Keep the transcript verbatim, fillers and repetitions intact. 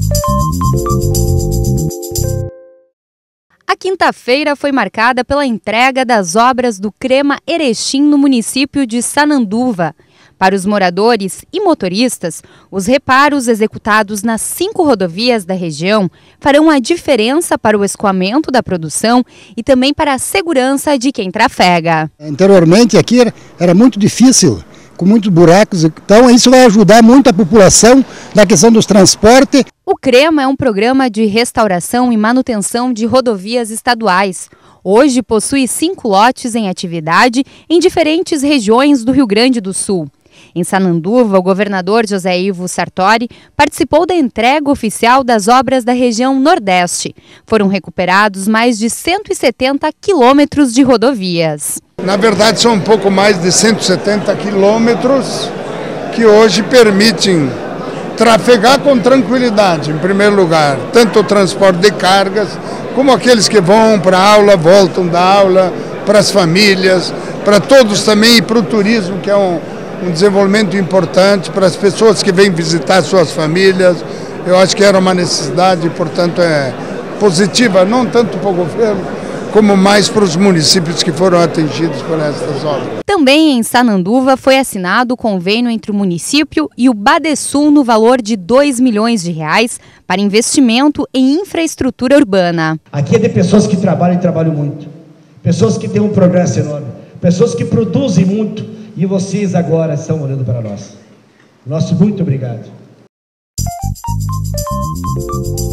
A quinta-feira foi marcada pela entrega das obras do Crema Erechim no município de Sananduva. Para os moradores e motoristas, os reparos executados nas cinco rodovias da região farão a diferença para o escoamento da produção e também para a segurança de quem trafega. Anteriormente aqui era, era muito difícil, com muitos buracos, então isso vai ajudar muito a população na questão dos transportes. O Crema é um programa de restauração e manutenção de rodovias estaduais. Hoje possui cinco lotes em atividade em diferentes regiões do Rio Grande do Sul. Em Sananduva, o governador José Ivo Sartori participou da entrega oficial das obras da região Nordeste. Foram recuperados mais de cento e setenta quilômetros de rodovias. Na verdade, são um pouco mais de cento e setenta quilômetros que hoje permitem trafegar com tranquilidade, em primeiro lugar, tanto o transporte de cargas, como aqueles que vão para a aula, voltam da aula, para as famílias, para todos também e para o turismo, que é um, um desenvolvimento importante, para as pessoas que vêm visitar suas famílias. Eu acho que era uma necessidade, portanto é positiva, não tanto para o governo, como mais para os municípios que foram atingidos por essas obras. Também em Sananduva foi assinado o convênio entre o município e o Badesul no valor de dois milhões de reais para investimento em infraestrutura urbana. Aqui é de pessoas que trabalham e trabalham muito, pessoas que têm um progresso enorme, pessoas que produzem muito e vocês agora estão olhando para nós. Nosso muito obrigado.